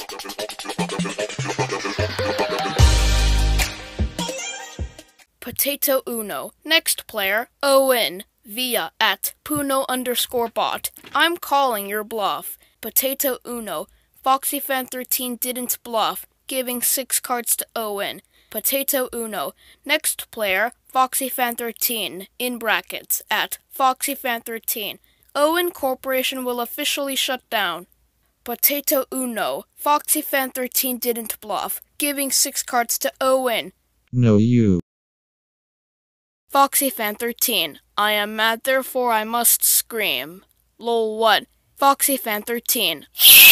Potato Uno. Next player, Owen, via at Puno_bot. I'm calling your bluff. Potato Uno. FoxyFan13 didn't bluff, giving 6 cards to Owen. Potato Uno. Next player, FoxyFan13, in brackets, at FoxyFan13. Owen Corporation will officially shut down. Potato Uno. FoxyFan13 didn't bluff, giving 6 cards to Owen. No, you. FoxyFan13. I am mad, therefore I must scream. Lol what? FoxyFan13.